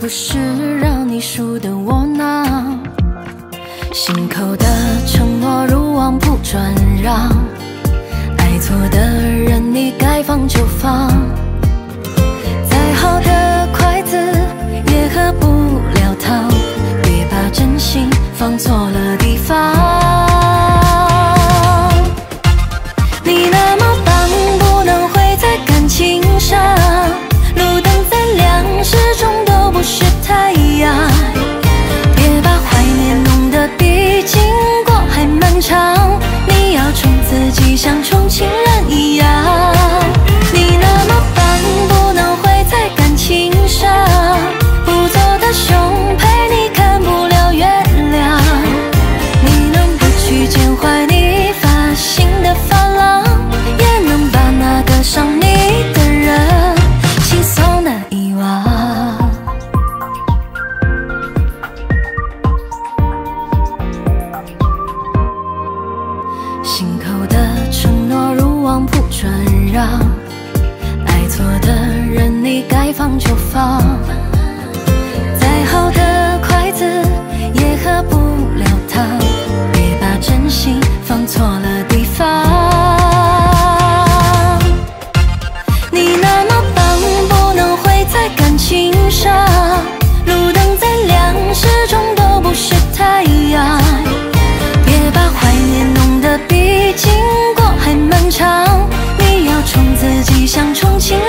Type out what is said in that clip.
是让你输得窝囊，心口的承诺如往铺转让，爱错的人你该放就放，再好的筷子也合不了汤，别把真心放错了地方。你那么棒，不能毁在感情上，路灯再亮，始终都不是太阳。别把怀念弄得比经过还漫长，你要宠自己像宠情人一样。你那么棒，不能毁在感情上，不做的胸陪你看不了月亮。你能不去缅怀你发心的发廊，也能把那个伤你的人轻松的遗忘。心口的承诺如往铺转让，爱错的人你该放就放，再好的筷子也合不了汤，别把真心放错了地方。你那么棒，不能毁在感情上，路灯再亮，始终都不是太阳。别把怀念弄得比经过还漫长，你要宠自己像宠情